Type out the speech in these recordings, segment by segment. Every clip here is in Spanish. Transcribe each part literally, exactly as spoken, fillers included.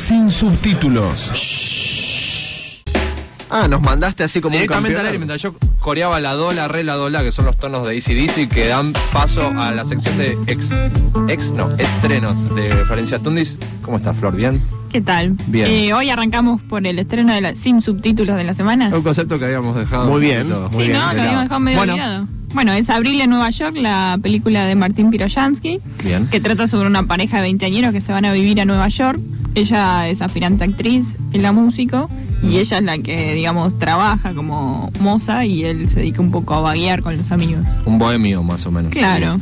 sin subtítulos. Ah, nos mandaste así como un directamente al aire, mientras yo coreaba la do, la re, la do, la, que son los tonos de A C D C que dan paso a la sección de ex, ex no, estrenos de Florencia Tundis. ¿Cómo estás, Flor? ¿Bien? ¿Qué tal? Bien. Eh, hoy arrancamos por el estreno de la, sin subtítulos de la semana. Un concepto que habíamos dejado. Muy bien, Todo. muy Sí, bien. ¿no? Lo habíamos dejado medio Bueno. olvidado. Bueno, es Abril en Nueva York, la película de Martín Piroyansky, Bien. que trata sobre una pareja de veinteañeros que se van a vivir a Nueva York. Ella es aspirante actriz, él la músico, y ella es la que, digamos, trabaja como moza y él se dedica un poco a vaguear con los amigos. Un bohemio, más o menos. Claro.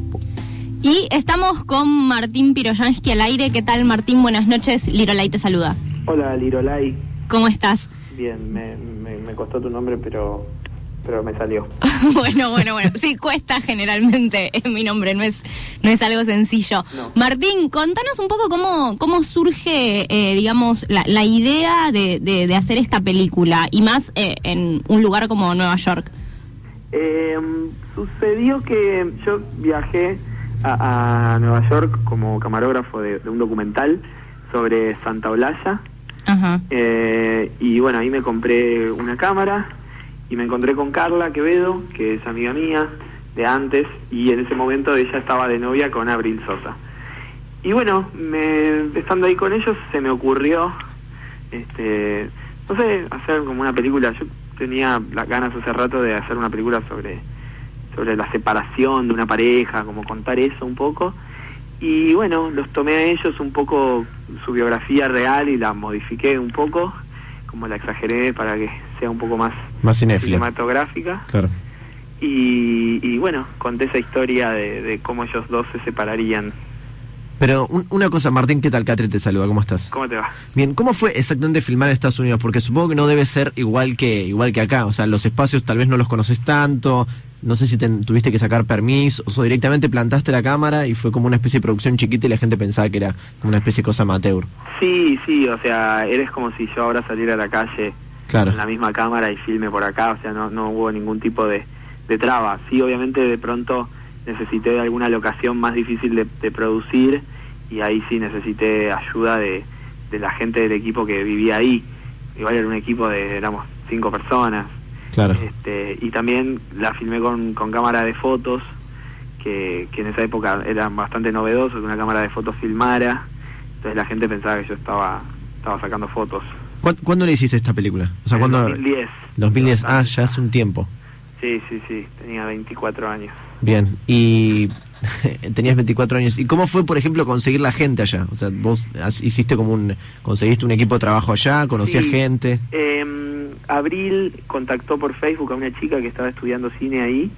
Y estamos con Martín Piroyansky al aire. ¿Qué tal, Martín? Buenas noches. Lirolay te saluda. Hola, Lirolay. ¿Cómo estás? Bien, me, me, me costó tu nombre, pero pero me salió. Bueno, bueno, bueno. Sí, cuesta generalmente. Es mi nombre, no es no es algo sencillo. No. Martín, contanos un poco cómo, cómo surge, eh, digamos, la, la idea de, de, de hacer esta película, y más eh, en un lugar como Nueva York. Eh, sucedió que yo viajé a, a Nueva York como camarógrafo de, de un documental sobre Santa Olalla. Ajá. Eh, y bueno, ahí me compré una cámara y me encontré con Carla Quevedo, que es amiga mía de antes, y en ese momento ella estaba de novia con Abril Sosa. Y bueno, me, estando ahí con ellos se me ocurrió, este, no sé, hacer como una película. Yo tenía las ganas hace rato de hacer una película sobre, sobre la separación de una pareja, como contar eso un poco. Y bueno, los tomé a ellos un poco, su biografía real, y la modifiqué un poco, como la exageré para que sea un poco más Más cinéfilo. cinematográfica. Claro. Y, y bueno, conté esa historia de, de cómo ellos dos se separarían. Pero un- una cosa, Martín, ¿qué tal? Catri te saluda, ¿cómo estás? ¿Cómo te va? Bien, ¿cómo fue exactamente filmar en Estados Unidos? Porque supongo que no debe ser igual que igual que acá, o sea, los espacios tal vez no los conoces tanto, no sé si te- tuviste que sacar permisos o directamente plantaste la cámara y fue como una especie de producción chiquita y la gente pensaba que era como una especie de cosa amateur. Sí, sí, o sea, eres como si yo ahora saliera a la calle Claro. con la misma cámara y filme por acá, o sea, no, no hubo ningún tipo de, de traba. Sí, obviamente de pronto necesité de alguna locación más difícil de, de producir, y ahí sí necesité ayuda de, de la gente del equipo que vivía ahí. Igual era un equipo de, éramos cinco personas. Claro. Este, y también la filmé con, con cámara de fotos, que, que en esa época era bastante novedoso que una cámara de fotos filmara, entonces la gente pensaba que yo estaba, estaba sacando fotos. ¿Cuán- ¿Cuándo le hiciste esta película? O sea, En ¿cuándo? dos mil diez. dos mil diez, ah, ya hace un tiempo. Sí, sí, sí, tenía veinticuatro años. Bien, y tenías veinticuatro años. ¿Y cómo fue, por ejemplo, conseguir la gente allá? O sea, vos has- hiciste como un... conseguiste un equipo de trabajo allá, conocías Sí. gente. Eh, Abril contactó por Facebook a una chica que estaba estudiando cine ahí,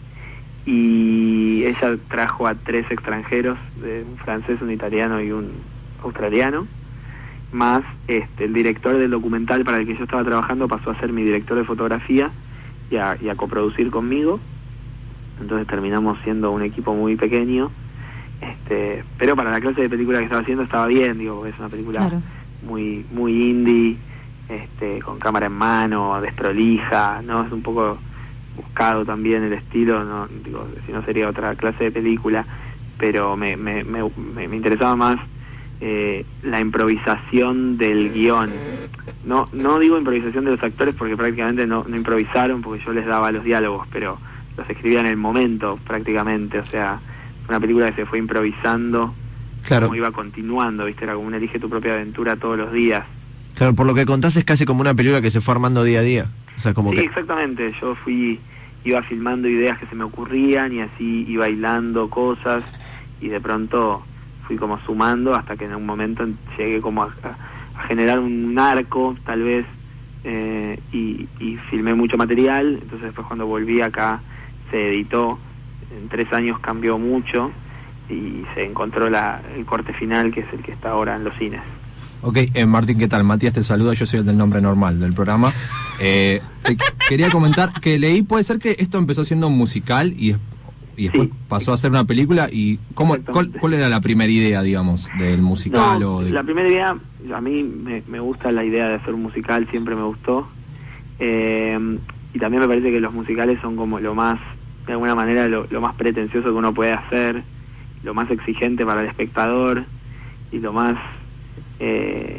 y ella trajo a tres extranjeros, de un francés, un italiano y un australiano, más este, el director del documental para el que yo estaba trabajando pasó a ser mi director de fotografía y a, y a coproducir conmigo. Entonces terminamos siendo un equipo muy pequeño, este, pero para la clase de película que estaba haciendo estaba bien, digo, porque es una película Claro. muy muy indie, este, con cámara en mano, desprolija, no, es un poco buscado también el estilo, no, digo, si no sería otra clase de película, pero me, me, me, me, me interesaba más eh, la improvisación del guión. No, no digo improvisación de los actores porque prácticamente no, no improvisaron, porque yo les daba los diálogos, pero los escribía en el momento prácticamente, o sea, fue una película que se fue improvisando, Claro, como iba continuando, ¿viste? Era como un elige tu propia aventura todos los días. claro, por lo que contás es casi como una película que se fue armando día a día. O sea, como Sí, que... exactamente, yo fui, iba filmando ideas que se me ocurrían y así iba hilando cosas, y de pronto fui como sumando hasta que en un momento llegué como a, a, a generar un arco, tal vez, eh, y, y filmé mucho material. Entonces después cuando volví acá se editó, en tres años cambió mucho y se encontró la, el corte final, que es el que está ahora en los cines. Ok, eh, Martín, ¿qué tal? Matías te saluda, yo soy el del nombre normal del programa. Eh, te quería comentar que leí, puede ser que esto empezó siendo un musical y, y después Sí. pasó a ser una película. ¿Y cómo, cuál, Exactamente. cuál era la primera idea, digamos, del musical? No, o de... la primera idea, a mí me, me gusta la idea de hacer un musical, siempre me gustó. Eh, y también me parece que los musicales son como lo más, de alguna manera, lo, lo más pretencioso que uno puede hacer, lo más exigente para el espectador y lo más, eh,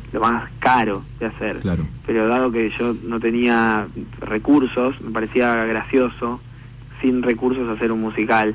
lo más caro de hacer. Claro. Pero dado que yo no tenía recursos, me parecía gracioso, sin recursos, hacer un musical.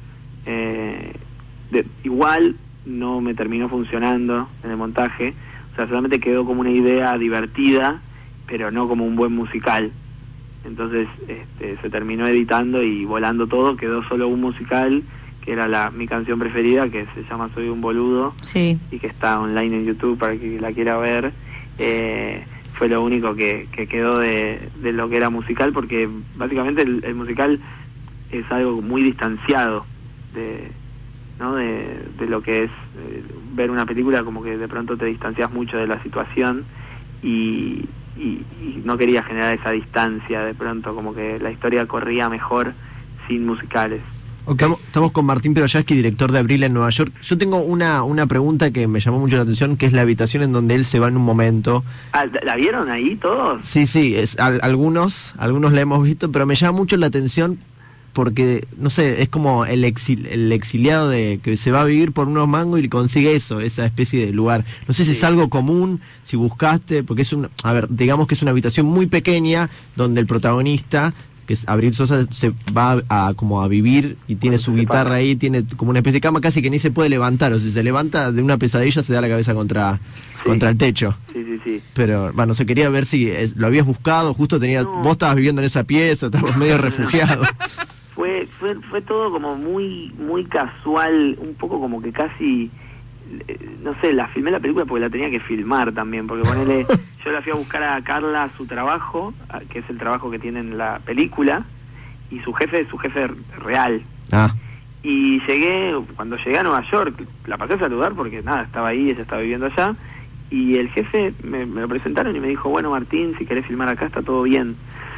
Eh, de, igual no me terminó funcionando en el montaje, o sea, solamente quedó como una idea divertida, pero no como un buen musical. Entonces este, se terminó editando y volando todo, quedó solo un musical, que era la mi canción preferida, que se llama Soy un boludo, Sí. y que está online en YouTube para que la quiera ver. Eh, fue lo único que, que quedó de, de lo que era musical, porque básicamente el, el musical es algo muy distanciado de, ¿no? de, de lo que es eh, ver una película, como que de pronto te distancias mucho de la situación, y, y, y no quería generar esa distancia. De pronto como que la historia corría mejor sin musicales. Okay. Estamos, estamos con Martín Peroyaski, director de Abril en Nueva York. Yo tengo una, una pregunta que me llamó mucho la atención, que es la habitación en donde él se va en un momento. Ah, ¿la vieron ahí todos? Sí, sí, es, al, algunos, algunos la hemos visto, pero me llama mucho la atención porque, no sé, es como el, exil, el exiliado de que se va a vivir por unos mangos y consigue eso, esa especie de lugar. No sé si Sí. es algo común, si buscaste, porque es un, a ver, digamos que es una habitación muy pequeña donde el protagonista, que es Abril Sosa, se va a, a como a vivir y tiene Cuando su se guitarra separa. ahí, tiene como una especie de cama casi que ni se puede levantar, o si se levanta de una pesadilla se da la cabeza contra, Sí. contra el techo. Sí, sí, sí. Pero, bueno, se quería ver si es- lo habías buscado, justo tenía, No. vos estabas viviendo en esa pieza, estabas medio refugiado. Fue, fue fue todo como muy muy casual, un poco como que casi, eh, no sé, la filmé la película porque la tenía que filmar también, porque ponele, yo la fui a buscar a Carla a su trabajo, a- que es el trabajo que tiene en la película, y su jefe es su jefe real. Ah, Y llegué, cuando llegué a Nueva York, la pasé a saludar porque nada, estaba ahí, ella estaba viviendo allá, y el jefe me, me lo presentaron y me dijo, bueno Martín, si querés filmar acá está todo bien.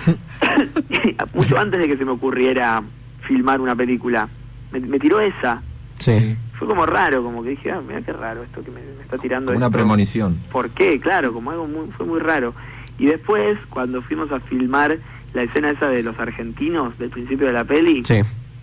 Mucho antes de que se me ocurriera filmar una película, me, me tiró esa. sí. Fue como raro, como que dije, ah, mira qué raro esto que me, me está tirando. Como una esto. premonición. ¿Por qué? Claro, como algo muy, fue muy raro. Y después, cuando fuimos a filmar la escena esa de los argentinos del principio de la peli, Sí.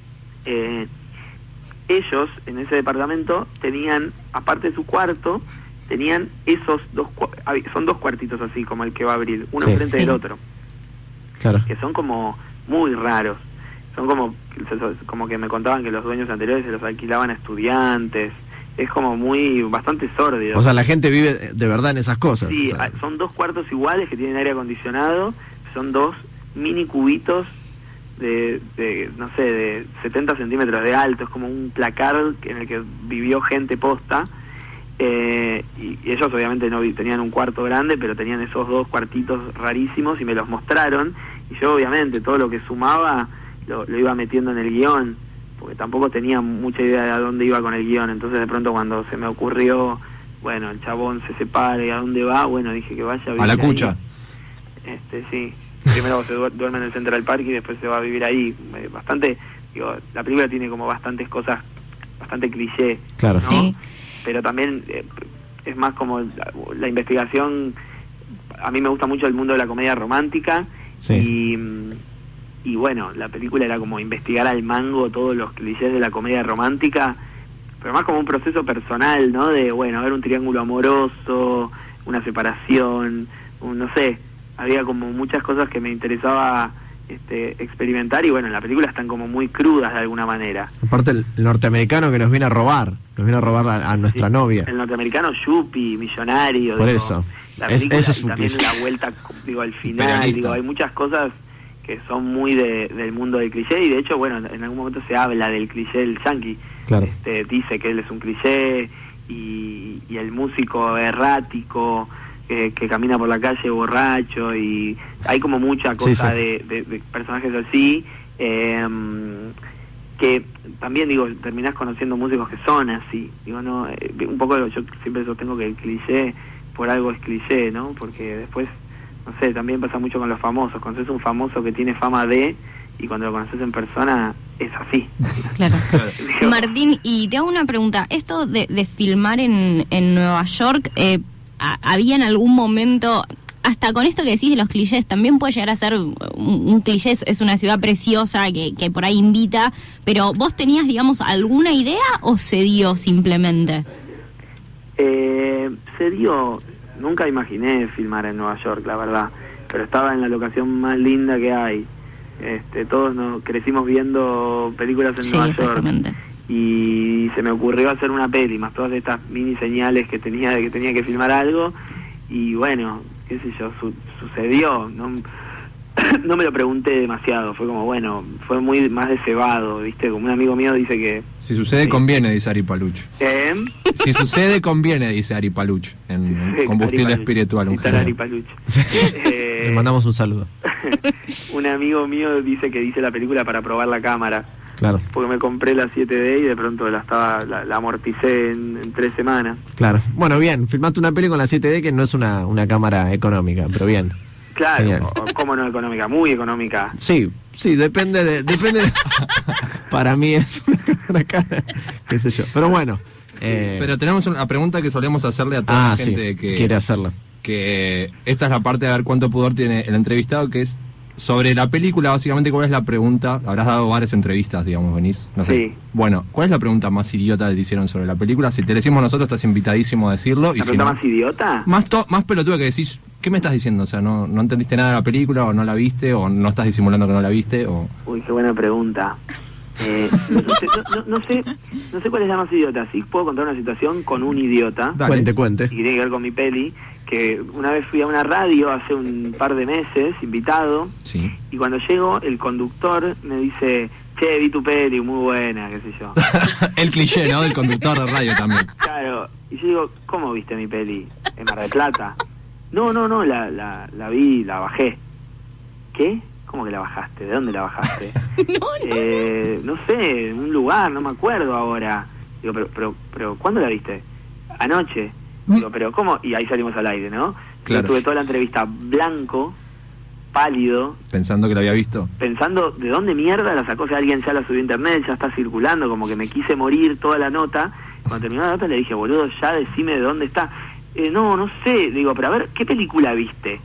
eh, ellos en ese departamento tenían, aparte de su cuarto, tenían esos dos, cua- hab- son dos cuartitos así como el que va a abrir, uno Sí. enfrente Sí. del otro, Claro. que son como muy raros. Son como, como que me contaban que los dueños anteriores se los alquilaban a estudiantes. Es como muy, bastante sórdido. O sea, la gente vive de verdad en esas cosas. Sí, o sea, ah, son dos cuartos iguales que tienen aire acondicionado, son dos mini cubitos de, de, no sé, de setenta centímetros de alto, es como un placar en el que vivió gente posta, eh, y, y ellos obviamente no vi- tenían un cuarto grande, pero tenían esos dos cuartitos rarísimos y me los mostraron, y yo obviamente todo lo que sumaba lo, lo iba metiendo en el guión, porque tampoco tenía mucha idea de a dónde iba con el guión. Entonces de pronto cuando se me ocurrió, bueno, el chabón se separa y a dónde va, bueno, dije que vaya a vivir A la ahí. cucha. Este, sí. Primero se du- duerme en el Central Park y después se va a vivir ahí. Eh, Bastante, digo, la película tiene como bastantes cosas, bastante cliché, Claro. ¿no? Sí. Pero también eh, es más como la, la investigación. A mí me gusta mucho el mundo de la comedia romántica. Sí. Y, mm, y bueno, la película era como investigar al mango todos los clichés de la comedia romántica, pero más como un proceso personal, ¿no? De, bueno, ver un triángulo amoroso, una separación, un, no sé, había como muchas cosas que me interesaba este, experimentar, y bueno, en la película están como muy crudas de alguna manera. Aparte el, el norteamericano que nos viene a robar, nos viene a robar a, a nuestra Sí, novia. El norteamericano yuppie, millonario. Por digo, eso. La Es- película, eso es y un también cliché. la vuelta, digo, al final, Imperialista. digo, hay muchas cosas que son muy de, del mundo del cliché, y de hecho, bueno, en algún momento se habla del cliché del yankee. Claro. Este, dice que él es un cliché, y, y el músico errático, eh, que camina por la calle borracho, y hay como mucha Sí, cosa sí. De, de- de personajes así, eh, que también, digo, terminás conociendo músicos que son así. Digo, no, eh, un poco yo siempre sostengo que el cliché por algo es cliché, ¿no? Porque después, no sé, también pasa mucho con los famosos. Conoces un famoso que tiene fama de, y cuando lo conoces en persona es así. Claro. Digo, Martín, y te hago una pregunta. Esto de, de filmar en, en Nueva York, eh, a- ¿había en algún momento, hasta con esto que decís de los clichés, también puede llegar a ser un, un cliché, es- es una ciudad preciosa que, que por ahí invita, pero vos tenías, digamos, alguna idea o se dio simplemente? Eh, se dio, nunca imaginé filmar en Nueva York, la verdad, pero estaba en la locación más linda que hay. Este, todos nos crecimos viendo películas en Sí, Nueva York exactamente. y se me ocurrió hacer una peli, más todas estas mini señales que tenía de que tenía que filmar algo, y bueno, qué sé yo, su- sucedió, no, no me lo pregunté demasiado, fue como, bueno, fue muy más de cebado, ¿viste? Como un amigo mío dice que... Si sucede, Sí. conviene, dice Ari Paluch. ¿Eh? Si sucede, conviene, dice Ari Paluch. En Sí, Combustible Ari Paluch. Espiritual, un Está genio. Ari Paluch. Eh, Le mandamos un saludo. un amigo mío dice que hice la película para probar la cámara, Claro, porque me compré la siete D y de pronto la estaba la, la amorticé en, en tres semanas. claro. Bueno, bien, filmaste una peli con la siete D que no es una, una cámara económica, pero bien. Claro, Genial. o- o cómo no económica, muy económica. Sí, sí, depende de... Depende de- Para mí es una cámara cara, qué sé yo. Pero bueno. eh, Pero tenemos una pregunta que solemos hacerle a toda ah, la sí, gente que, quiere hacerla. que esta es la parte de ver cuánto pudor tiene el entrevistado, que es sobre la película. Básicamente, ¿cuál es la pregunta? Habrás dado varias entrevistas, digamos, venís, no sé. Sí. Bueno, ¿cuál es la pregunta más idiota que te hicieron sobre la película? Si te la decimos nosotros, estás invitadísimo a decirlo. Y ¿La si pregunta no, más idiota? más, to- más pelotuda que decís, ¿qué me estás diciendo? O sea, ¿no, no entendiste nada de la película, o no la viste, o no estás disimulando que no la viste, o... Uy, qué buena pregunta. Eh, no, sé, no, no- no sé, no sé cuál es la más idiota. Sí puedo contar una situación con un idiota, Dale. Cuente, cuente. y que tiene que ver con mi peli, que una vez fui a una radio hace un par de meses, invitado, Sí. y cuando llego, el conductor me dice, che, vi tu peli, muy buena, qué sé yo. El cliché, ¿no? Del conductor de radio también. Claro, y yo digo, ¿cómo viste mi peli? ¿En Mar del Plata? No, no, no, la, la, la vi, la bajé. ¿Qué? ¿Cómo que la bajaste? ¿De dónde la bajaste? No, Eh, no sé, en un lugar, no me acuerdo ahora. Digo, pero, pero, pero ¿cuándo la viste? Anoche. Digo, pero ¿cómo? Y ahí salimos al aire, ¿no? Claro. Yo tuve toda la entrevista blanco, pálido, Pensando que lo había visto. pensando de dónde mierda la sacó, si alguien ya la subió a internet, ya está circulando, como que me quise morir toda la nota. Cuando terminó la nota le dije, boludo, ya decime de dónde está. Eh, no, no sé, digo, pero a ver, ¿qué película viste?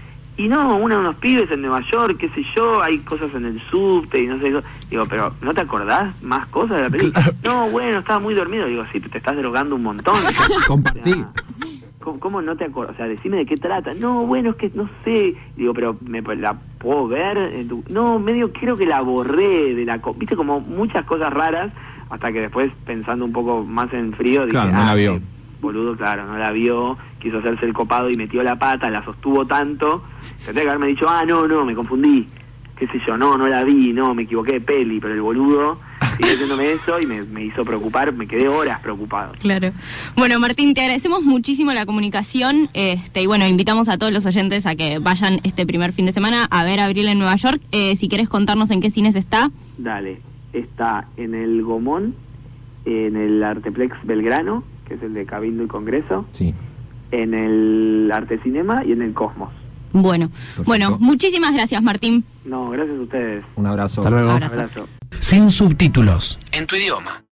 Y no, una de unos pibes en Nueva York, qué sé yo, hay cosas en el subte y no sé qué. Digo, pero ¿no te acordás más cosas de la película? No, bueno, estaba muy dormido. Digo, sí, te estás drogando un montón. Compartí. O sea, ¿Cómo, cómo no te acuerdas? O sea, decime de qué trata. No, bueno, es que no sé. Digo, pero ¿me la puedo ver? En tu... No, medio creo que la borré de la... co- Viste, como muchas cosas raras, hasta que después, pensando un poco más en frío, dije, Claro, no la vio. eh, boludo, claro, no la vio, quiso hacerse el copado y metió la pata, la sostuvo tanto, tendría que haberme dicho, ah, no, no, me confundí, qué sé yo, no, no la vi, no, me equivoqué de peli, pero el boludo siguió haciéndome eso y me, me hizo preocupar, me quedé horas preocupado. Claro. Bueno, Martín, te agradecemos muchísimo la comunicación, este, y bueno, invitamos a todos los oyentes a que vayan este primer fin de semana a ver Abril en Nueva York. Eh, si querés contarnos en qué cines está. Dale, está en el Gomón, en el Arteplex Belgrano, que es el de Cabildo y Congreso, Sí. en el Arte Cinema y en el Cosmos. Bueno, Perfecto. bueno, muchísimas gracias, Martín. No, gracias a ustedes. Un abrazo. Hasta luego. Abrazo. Abrazo. Sin subtítulos. En tu idioma.